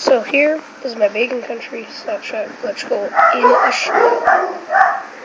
So here is my Bacon Country snapshot. Let's go in a shootout.